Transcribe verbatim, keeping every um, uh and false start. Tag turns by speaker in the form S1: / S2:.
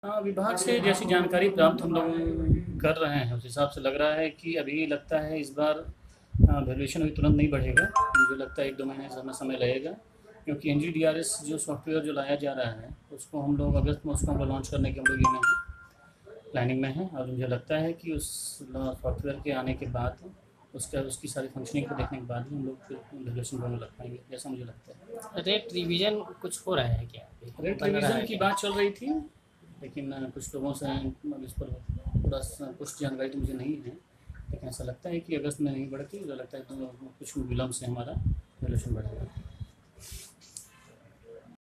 S1: हाँ, विभाग से जैसी जानकारी प्राप्त हम लोग कर रहे हैं, उस हिसाब से लग रहा है कि अभी लगता है इस बार वैल्यूएशन अभी तुरंत नहीं बढ़ेगा। मुझे लगता है एक दो महीने समय समय लगेगा, क्योंकि N G D R S जो सॉफ्टवेयर जो लाया जा रहा है उसको हम लोग अगस्त में उसको हम लोग लॉन्च करने के हम लोग ये में हैं, प्लानिंग में है। और मुझे लगता है कि उस सॉफ्टवेयर के आने के बाद उसका उसकी सारी फंक्शनिंग को देखने के बाद ही हम लोग फिर वैल्यूएशन करने लग पाएंगे, जैसा मुझे लगता है।
S2: रेट रिवीजन कुछ हो रहा है क्या अभी?
S1: रेट
S2: बन रहा
S1: रिवीजन
S2: है
S1: की
S2: क्या?
S1: बात चल रही थी, लेकिन अ, कुछ लोगों से अब इस पर पूरा स- कुछ जानकारी तो मुझे नहीं है, लेकिन ऐसा लगता है कि अगस्त में नहीं बढ़ती, मुझे लगता है तो कुछ विलम्ब से हमारा वैल्यूएशन बढ़ेगा।